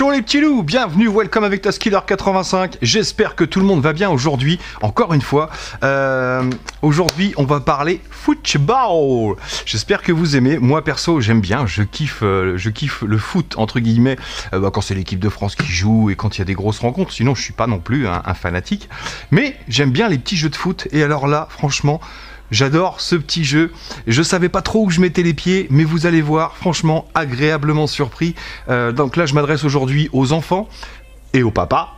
Bonjour les petits loups, bienvenue, welcome avec Taskiller85. J'espère que tout le monde va bien aujourd'hui, encore une fois. Aujourd'hui, on va parler football. J'espère que vous aimez. Moi perso, j'aime bien, je kiffe le foot entre guillemets quand c'est l'équipe de France qui joue et quand il y a des grosses rencontres. Sinon, je suis pas non plus un fanatique. Mais j'aime bien les petits jeux de foot. Et alors là, franchement, j'adore ce petit jeu. Je savais pas trop où je mettais les pieds, mais vous allez voir, franchement, agréablement surpris. Donc là, je m'adresse aujourd'hui aux enfants et au papa.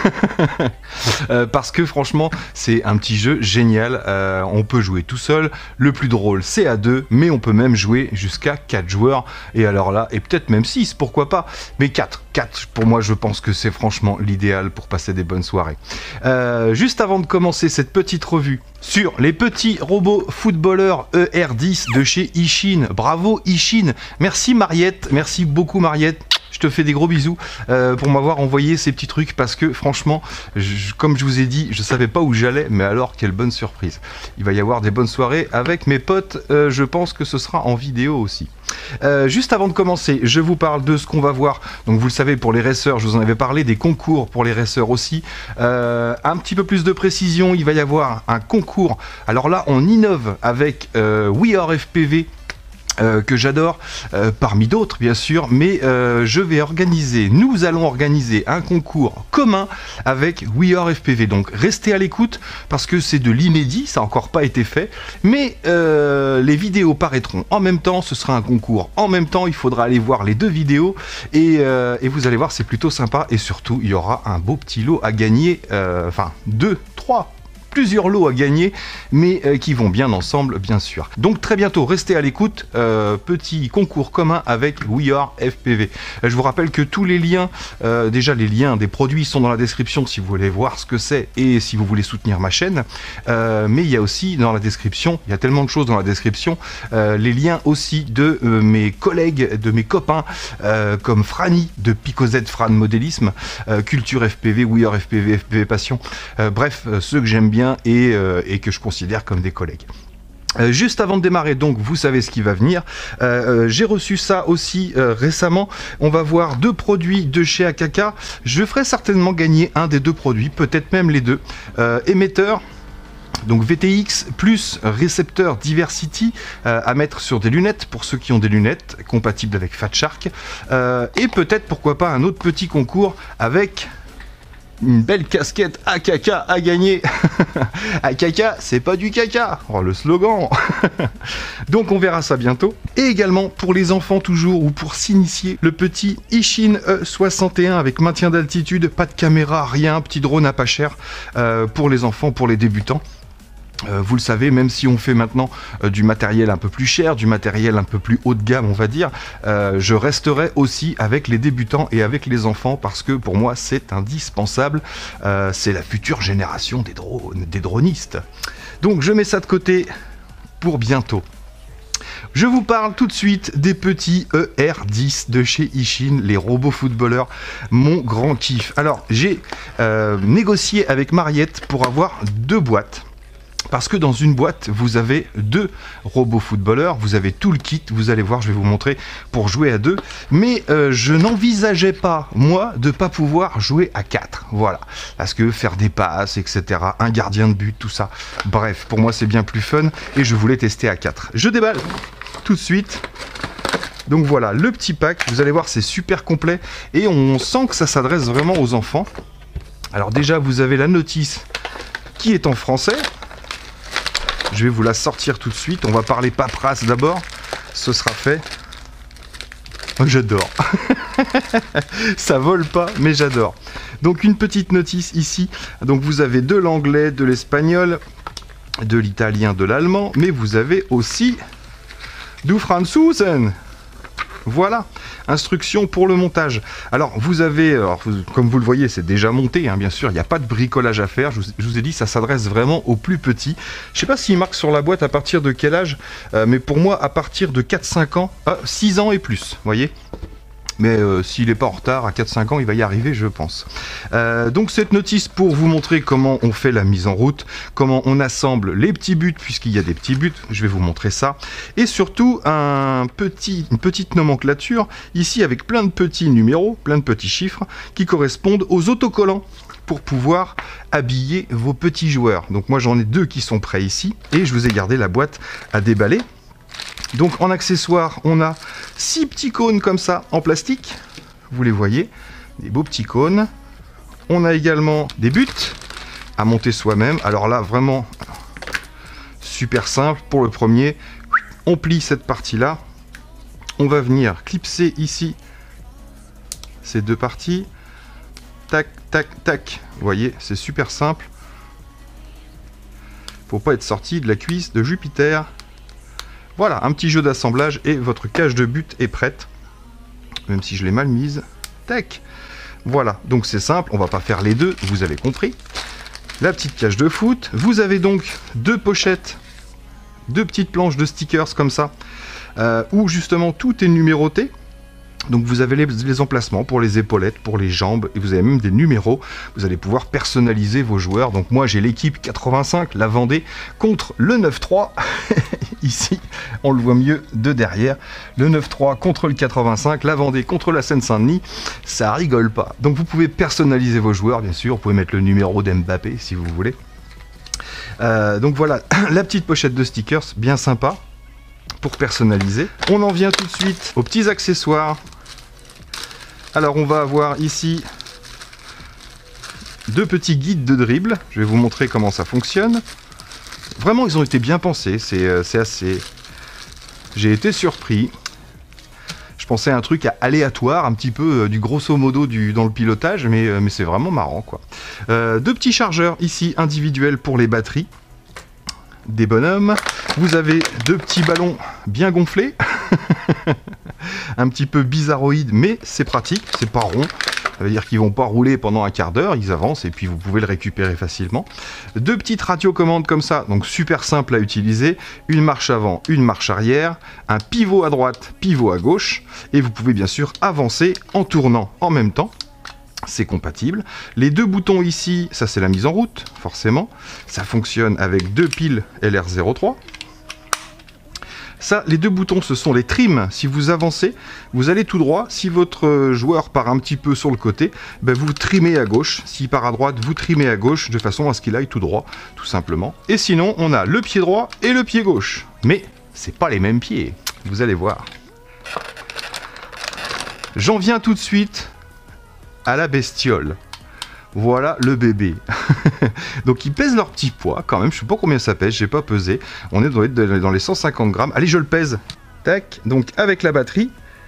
Parce que franchement, c'est un petit jeu génial. On peut jouer tout seul. Le plus drôle, c'est à 2, mais on peut même jouer jusqu'à 4 joueurs. Et alors là, et peut-être même 6, pourquoi pas. Mais 4, pour moi, je pense que c'est franchement l'idéal pour passer des bonnes soirées. Juste avant de commencer cette petite revue sur les petits robots footballeurs ER10 de chez Ishin. Bravo Ishin. Merci Mariette, merci beaucoup Mariette. Je te fais des gros bisous pour m'avoir envoyé ces petits trucs parce que franchement, comme je vous ai dit, je savais pas où j'allais, mais alors quelle bonne surprise. Il va y avoir des bonnes soirées avec mes potes, je pense que ce sera en vidéo aussi. Juste avant de commencer, je vous parle de ce qu'on va voir. Donc vous le savez, pour les racers, je vous en avais parlé, des concours pour les racers aussi. Un petit peu plus de précision, il va y avoir un concours. Alors là, on innove avec We Are FPV. Que j'adore, parmi d'autres bien sûr, mais nous allons organiser un concours commun avec We Are FPV, donc restez à l'écoute parce que c'est de l'inédit, ça n'a encore pas été fait, mais les vidéos paraîtront en même temps, ce sera un concours en même temps, il faudra aller voir les deux vidéos et vous allez voir, c'est plutôt sympa et surtout il y aura un beau petit lot à gagner, enfin 2, 3, plusieurs lots à gagner, mais qui vont bien ensemble, bien sûr. Donc très bientôt, restez à l'écoute, petit concours commun avec We Are FPV. Je vous rappelle que tous les liens, déjà les liens des produits sont dans la description si vous voulez voir ce que c'est et si vous voulez soutenir ma chaîne, mais il y a aussi dans la description, il y a tellement de choses dans la description, les liens aussi de mes collègues, de mes copains, comme Franny de PicoZ Fran Modélisme, Culture FPV, We Are FPV, FPV Passion, bref, ceux que j'aime bien et que je considère comme des collègues. Juste avant de démarrer, donc vous savez ce qui va venir, j'ai reçu ça aussi récemment, on va voir 2 produits de chez Akaka, je ferai certainement gagner un des 2 produits, peut-être même les 2, émetteur, donc VTX plus récepteur Diversity à mettre sur des lunettes pour ceux qui ont des lunettes compatibles avec Fat Shark, et peut-être pourquoi pas un autre petit concours avec une belle casquette AKK à gagner. AKK, c'est pas du caca. Oh, le slogan. Donc on verra ça bientôt. Et également pour les enfants toujours ou pour s'initier, le petit Ishin E61 avec maintien d'altitude, pas de caméra, rien, petit drone à pas cher pour les enfants, pour les débutants. Vous le savez, même si on fait maintenant du matériel un peu plus cher, du matériel un peu plus haut de gamme, on va dire, je resterai aussi avec les débutants et avec les enfants parce que pour moi c'est indispensable. C'est la future génération des dronistes. Donc je mets ça de côté pour bientôt. Je vous parle tout de suite des petits ER10 de chez Ishin, les robots footballeurs, mon grand kiff. Alors j'ai négocié avec Mariette pour avoir 2 boîtes. Parce que dans une boîte, vous avez 2 robots footballeurs, vous avez tout le kit, vous allez voir, je vais vous montrer, pour jouer à 2. Mais je n'envisageais pas, moi, de ne pas pouvoir jouer à 4. Voilà. Parce que faire des passes, etc., un gardien de but, tout ça. Bref, pour moi, c'est bien plus fun et je voulais tester à 4. Je déballe tout de suite. Donc voilà, le petit pack, vous allez voir, c'est super complet. Et on sent que ça s'adresse vraiment aux enfants. Alors déjà, vous avez la notice qui est en français. Je vais vous la sortir tout de suite. On va parler paperasse d'abord. Ce sera fait. Oh, j'adore. Ça vole pas, mais j'adore. Donc une petite notice ici. Donc vous avez de l'anglais, de l'espagnol, de l'italien, de l'allemand, mais vous avez aussi du Franzosen. Voilà, instruction pour le montage. Alors vous avez, comme vous le voyez, c'est déjà monté, hein, bien sûr, il n'y a pas de bricolage à faire. Je vous ai dit, ça s'adresse vraiment aux plus petits. Je ne sais pas s'il marque sur la boîte à partir de quel âge, mais pour moi, à partir de 4-5 ans, 6 ans et plus, vous voyez. Mais s'il n'est pas en retard, à 4-5 ans, il va y arriver, je pense. Donc cette notice pour vous montrer comment on fait la mise en route, comment on assemble les petits buts, puisqu'il y a des petits buts, je vais vous montrer ça. Et surtout, une petite nomenclature, ici avec plein de petits numéros, plein de petits chiffres, qui correspondent aux autocollants, pour pouvoir habiller vos petits joueurs. Donc moi j'en ai 2 qui sont prêts ici, et je vous ai gardé la boîte à déballer. Donc en accessoire, on a 6 petits cônes comme ça en plastique, vous les voyez, des beaux petits cônes. On a également des buts à monter soi-même. Alors là, vraiment super simple. Pour le premier, on plie cette partie-là. On va venir clipser ici ces 2 parties. Tac, tac, tac. Vous voyez, c'est super simple. Faut pas être sorti de la cuisse de Jupiter. Voilà, un petit jeu d'assemblage et votre cage de but est prête. Même si je l'ai mal mise. Tac. Voilà, donc c'est simple, on va pas faire les deux, vous avez compris. La petite cage de foot. Vous avez donc 2 pochettes, 2 petites planches de stickers comme ça, où justement tout est numéroté. Donc vous avez les emplacements pour les épaulettes, pour les jambes, et vous avez même des numéros. Vous allez pouvoir personnaliser vos joueurs. Donc moi j'ai l'équipe 85, la Vendée, contre le 9-3. Ici, on le voit mieux de derrière. Le 9-3 contre le 85, la Vendée contre la Seine-Saint-Denis. Ça rigole pas. Donc vous pouvez personnaliser vos joueurs, bien sûr. Vous pouvez mettre le numéro d'Mbappé si vous voulez. Donc voilà, la petite pochette de stickers, bien sympa. Pour personnaliser. On en vient tout de suite aux petits accessoires. Alors on va avoir ici 2 petits guides de dribble. Je vais vous montrer comment ça fonctionne. Vraiment, ils ont été bien pensés. C'est assez... J'ai été surpris. Je pensais à un truc aléatoire, un petit peu du grosso modo dans le pilotage, mais c'est vraiment marrant, quoi. 2 petits chargeurs ici individuels pour les batteries. Des bonhommes. Vous avez 2 petits ballons bien gonflés. Un petit peu bizarroïde, mais c'est pratique, c'est pas rond. Ça veut dire qu'ils vont pas rouler pendant un quart d'heure, ils avancent et puis vous pouvez le récupérer facilement. 2 petites radiocommandes comme ça, donc super simple à utiliser. Une marche avant, une marche arrière, un pivot à droite, pivot à gauche. Et vous pouvez bien sûr avancer en tournant en même temps. C'est compatible. Les 2 boutons ici, ça c'est la mise en route, forcément. Ça fonctionne avec 2 piles LR03. Ça, les 2 boutons, ce sont les trims. Si vous avancez, vous allez tout droit. Si votre joueur part un petit peu sur le côté, ben vous trimez à gauche. S'il part à droite, vous trimez à gauche, de façon à ce qu'il aille tout droit, tout simplement. Et sinon, on a le pied droit et le pied gauche. Mais c'est pas les mêmes pieds, vous allez voir. J'en viens tout de suite à la bestiole. Voilà le bébé. Donc ils pèsent leur petit poids quand même. Je sais pas combien ça pèse, j'ai pas pesé. On est dans les 150 grammes. Allez, je le pèse. Tac. Donc avec la batterie.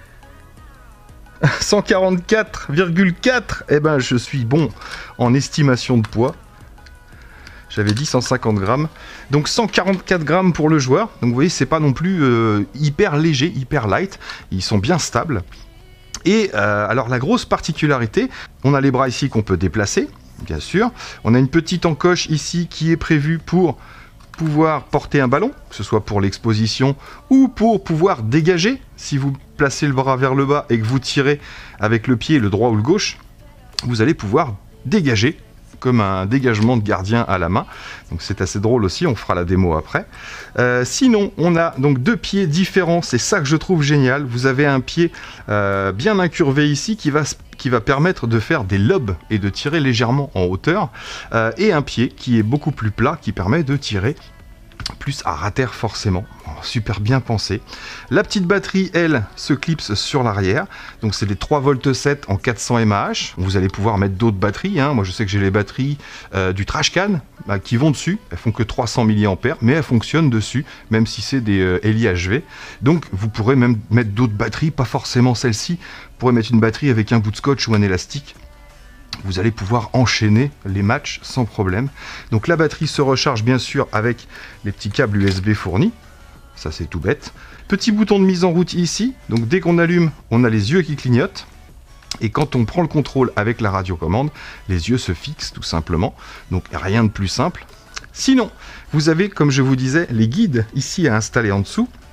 144,4. Eh ben je suis bon en estimation de poids. J'avais dit 150 grammes. Donc 144 grammes pour le joueur. Donc vous voyez, c'est pas non plus hyper léger, hyper light. Ils sont bien stables. Et alors la grosse particularité, on a les bras ici qu'on peut déplacer, bien sûr. On a une petite encoche ici qui est prévue pour pouvoir porter un ballon, que ce soit pour l'exposition ou pour pouvoir dégager. Si vous placez le bras vers le bas et que vous tirez avec le pied, le droit ou le gauche, vous allez pouvoir dégager comme un dégagement de gardien à la main. Donc c'est assez drôle aussi, on fera la démo après. Sinon, on a donc 2 pieds différents, c'est ça que je trouve génial. Vous avez un pied bien incurvé ici qui va permettre de faire des lobes et de tirer légèrement en hauteur. Et un pied qui est beaucoup plus plat, qui permet de tirer plus à rater forcément. Super bien pensé. La petite batterie, elle, se clipse sur l'arrière. Donc c'est des 3,7 V en 400 mAh. Vous allez pouvoir mettre d'autres batteries. Hein. Moi je sais que j'ai les batteries du Trashcan qui vont dessus. Elles font que 300 mAh, mais elles fonctionnent dessus, même si c'est des LiHV. Donc vous pourrez même mettre d'autres batteries, pas forcément celle-ci. Vous pourrez mettre une batterie avec un bout de scotch ou un élastique. Vous allez pouvoir enchaîner les matchs sans problème. Donc la batterie se recharge bien sûr avec les petits câbles USB fournis. Ça c'est tout bête. Petit bouton de mise en route ici. Donc dès qu'on allume, on a les yeux qui clignotent. Et quand on prend le contrôle avec la radiocommande, les yeux se fixent tout simplement. Donc rien de plus simple. Sinon, vous avez, comme je vous disais, les guides ici à installer en dessous.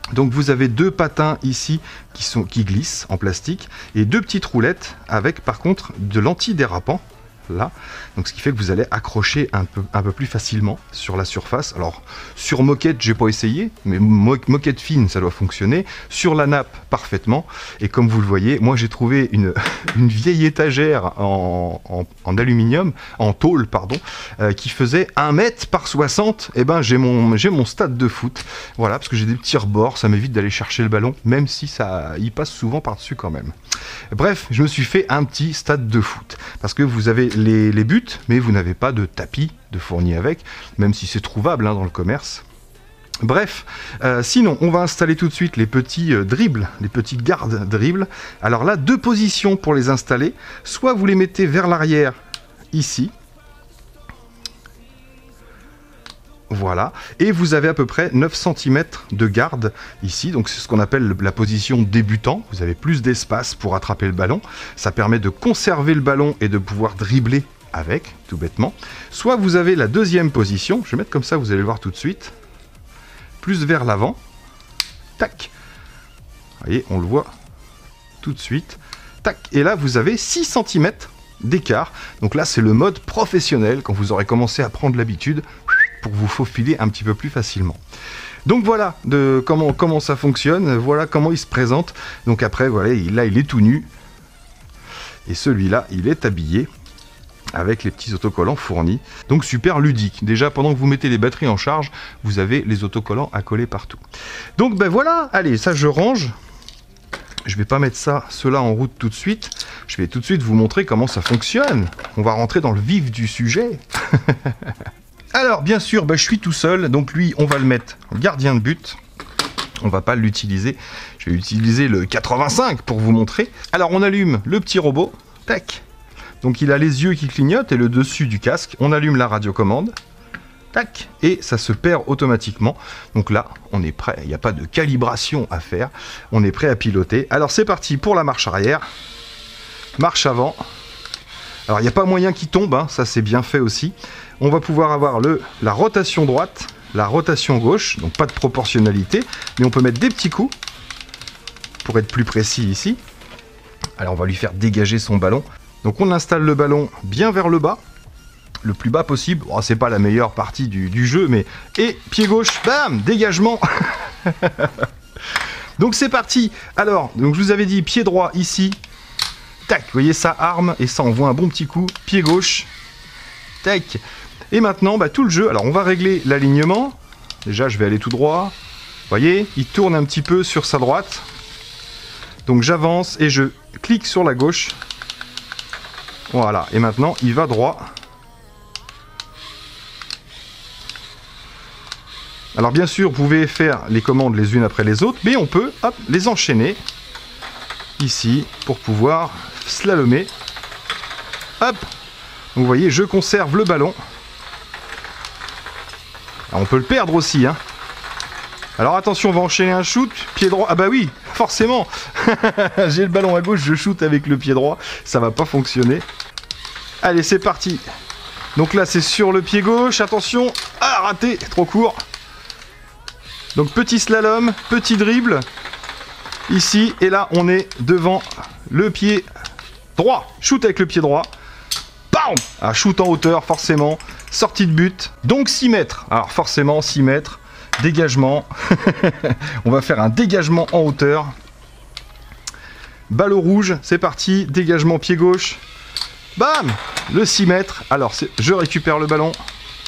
Donc vous avez 2 patins ici qui glissent en plastique et 2 petites roulettes avec par contre de l'antidérapant là, donc ce qui fait que vous allez accrocher un peu plus facilement sur la surface. Alors sur moquette j'ai pas essayé, mais moquette fine ça doit fonctionner, sur la nappe parfaitement, et comme vous le voyez, moi j'ai trouvé une vieille étagère en aluminium, en tôle pardon, qui faisait 1 mètre par 60, et ben j'ai mon stade de foot, voilà, parce que j'ai des petits rebords, ça m'évite d'aller chercher le ballon, même si ça y passe souvent par dessus quand même. Bref, je me suis fait un petit stade de foot, parce que vous avez les buts, mais vous n'avez pas de tapis de fourni avec, même si c'est trouvable hein, dans le commerce. Bref, sinon on va installer tout de suite les petits dribbles, les petites gardes dribbles. Alors là, 2 positions pour les installer, soit vous les mettez vers l'arrière, ici, voilà, et vous avez à peu près 9 cm de garde ici, donc c'est ce qu'on appelle la position débutant. Vous avez plus d'espace pour attraper le ballon, ça permet de conserver le ballon et de pouvoir dribbler avec, tout bêtement. Soit vous avez la 2e position, je vais mettre comme ça, vous allez le voir tout de suite, plus vers l'avant, tac, vous voyez, on le voit tout de suite, tac, et là vous avez 6 cm d'écart, donc là c'est le mode professionnel, quand vous aurez commencé à prendre l'habitude, pour vous faufiler un petit peu plus facilement. Donc voilà de comment ça fonctionne, voilà comment il se présente. Donc après, voilà, là il est tout nu, et celui-là il est habillé avec les petits autocollants fournis. Donc super ludique. Déjà pendant que vous mettez les batteries en charge, vous avez les autocollants à coller partout. Donc ben voilà, allez, ça je range. Je vais pas mettre cela en route tout de suite. Je vais tout de suite vous montrer comment ça fonctionne. On va rentrer dans le vif du sujet. Alors, bien sûr, je suis tout seul, donc lui, on va le mettre en gardien de but. On va pas l'utiliser. Je vais utiliser le 85 pour vous montrer. Alors, on allume le petit robot. Tac. Donc, il a les yeux qui clignotent et le dessus du casque. On allume la radiocommande. Tac. Et ça se perd automatiquement. Donc là, on est prêt. Il n'y a pas de calibration à faire. On est prêt à piloter. Alors, c'est parti pour la marche arrière. Marche avant. Alors, il n'y a pas moyen qu'il tombe, hein, ça c'est bien fait aussi. On va pouvoir avoir la rotation droite, la rotation gauche, donc pas de proportionnalité, mais on peut mettre des petits coups, pour être plus précis ici. Alors, on va lui faire dégager son ballon. Donc, on installe le ballon bien vers le bas, le plus bas possible. Oh, c'est pas la meilleure partie du jeu, mais... Et pied gauche, bam, dégagement. Donc, c'est parti. Alors, donc, je vous avais dit pied droit ici. Tac, vous voyez, ça arme et ça envoie un bon petit coup. Pied gauche. Tac. Et maintenant, tout le jeu. Alors, on va régler l'alignement. Déjà, je vais aller tout droit. Vous voyez, il tourne un petit peu sur sa droite. Donc, j'avance et je clique sur la gauche. Voilà. Et maintenant, il va droit. Alors, bien sûr, vous pouvez faire les commandes les unes après les autres, mais on peut, hop, les enchaîner. Ici, pour pouvoir slalomer. Hop. Donc, vous voyez, je conserve le ballon. Alors, on peut le perdre aussi, hein. Alors attention, on va enchaîner un shoot, pied droit. Ah bah oui, forcément. J'ai le ballon à gauche, je shoot avec le pied droit. Ça va pas fonctionner. Allez, c'est parti. Donc là, c'est sur le pied gauche. Attention. Ah, raté, trop court. Donc petit slalom, petit dribble. Ici, et là, on est devant le pied droit. Shoot avec le pied droit. Bam! Ah, shoot en hauteur, forcément. Sortie de but. Donc 6 mètres. Alors forcément, 6 mètres. Dégagement. On va faire un dégagement en hauteur. Balle au rouge, c'est parti. Dégagement pied gauche. Bam! Le 6 mètres. Alors, je récupère le ballon.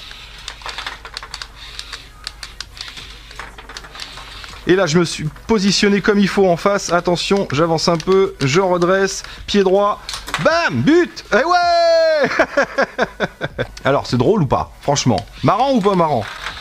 Et là, je me suis positionné comme il faut en face. Attention, j'avance un peu, je redresse, pied droit. Bam! But! Eh ouais! Alors, c'est drôle ou pas? Franchement, marrant ou pas marrant?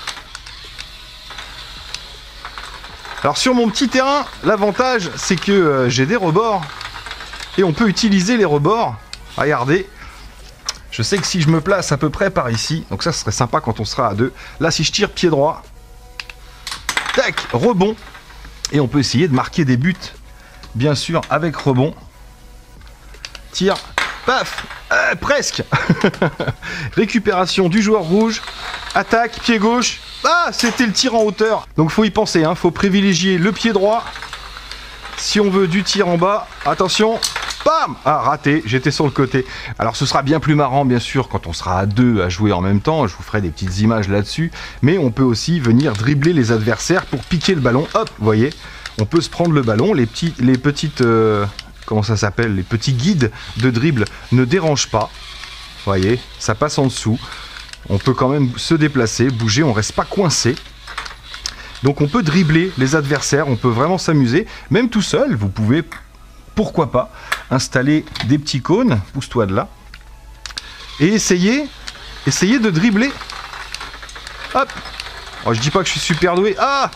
Alors, sur mon petit terrain, l'avantage, c'est que j'ai des rebords. Et on peut utiliser les rebords. Regardez. Je sais que si je me place à peu près par ici, donc ça, ce serait sympa quand on sera à deux. Là, si je tire pied droit, tac, rebond. Et on peut essayer de marquer des buts, bien sûr, avec rebond. Tire, paf. Presque. Récupération du joueur rouge. Attaque, pied gauche. Ah, c'était le tir en hauteur. Donc faut y penser, hein. Faut privilégier le pied droit. Si on veut du tir en bas, attention. Bam! Ah, raté, j'étais sur le côté. Alors ce sera bien plus marrant, bien sûr, quand on sera à deux à jouer en même temps. Je vous ferai des petites images là-dessus. Mais on peut aussi venir dribbler les adversaires pour piquer le ballon. Hop, vous voyez, on peut se prendre le ballon. Les petites... comment ça s'appelle? Les petits guides de dribble ne dérangent pas. Vous voyez, ça passe en dessous. On peut quand même se déplacer, bouger, on reste pas coincé. Donc on peut dribbler les adversaires, on peut vraiment s'amuser. Même tout seul, vous pouvez... Pourquoi pas installer des petits cônes, pousse-toi de là, et essayer de dribbler. Hop. Oh, je dis pas que je suis super doué. Ah.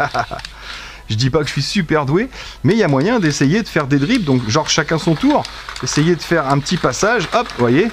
Je dis pas que je suis super doué, mais il y a moyen d'essayer de faire des dribbles, donc genre chacun son tour, essayer de faire un petit passage. Hop, vous voyez.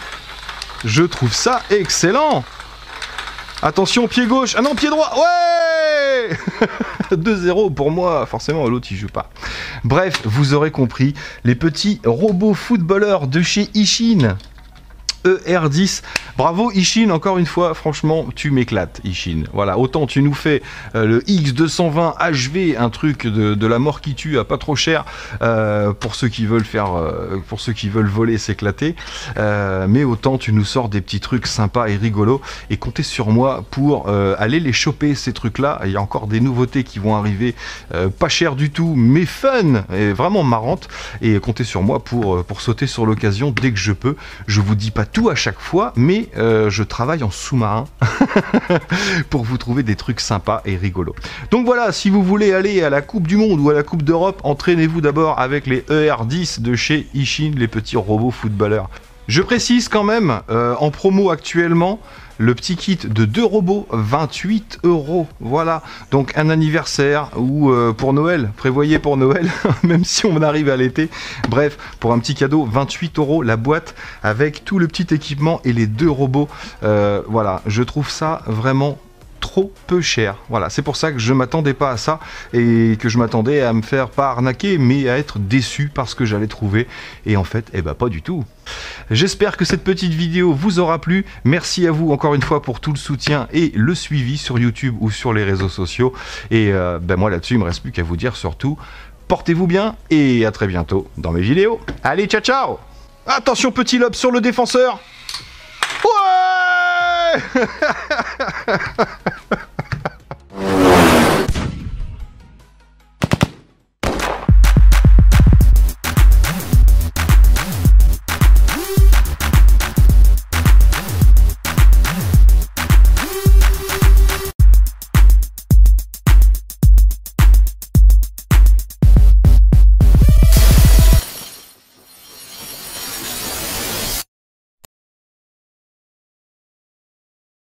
Je trouve ça excellent. Attention, pied gauche. Ah non, pied droit. Ouais. 2-0 pour moi. Forcément, l'autre, il joue pas. Bref, vous aurez compris. Les petits robots footballeurs de chez Ishin. ER10. Bravo Ishin, encore une fois, franchement, tu m'éclates Ishin. Voilà, autant tu nous fais le X220 HV, un truc de la mort qui tue à pas trop cher pour ceux qui veulent faire, pour ceux qui veulent voler, s'éclater. Mais autant tu nous sors des petits trucs sympas et rigolos. Et comptez sur moi pour aller les choper ces trucs-là. Il y a encore des nouveautés qui vont arriver, pas cher du tout, mais fun et vraiment marrantes. Et comptez sur moi pour sauter sur l'occasion dès que je peux. Je vous dis pas tout à chaque fois, mais je travaille en sous-marin pour vous trouver des trucs sympas et rigolos. Donc voilà, si vous voulez aller à la Coupe du Monde ou à la Coupe d'Europe, entraînez-vous d'abord avec les ER10 de chez Ishin, les petits robots footballeurs. Je précise quand même, en promo actuellement, le petit kit de 2 robots, 28 €. Voilà, donc un anniversaire ou pour Noël, prévoyez pour Noël, même si on arrive à l'été. Bref, pour un petit cadeau, 28 € la boîte avec tout le petit équipement et les 2 robots. Voilà, je trouve ça vraiment trop peu cher. Voilà, c'est pour ça que je m'attendais pas à ça et que je m'attendais à me faire pas arnaquer, mais à être déçu parce que j'allais trouver. Et en fait, eh ben pas du tout. J'espère que cette petite vidéo vous aura plu. Merci à vous encore une fois pour tout le soutien et le suivi sur YouTube ou sur les réseaux sociaux. Et ben moi là-dessus, il me reste plus qu'à vous dire surtout, portez-vous bien et à très bientôt dans mes vidéos. Allez, ciao ciao. Attention, petit lob sur le défenseur. Ouais.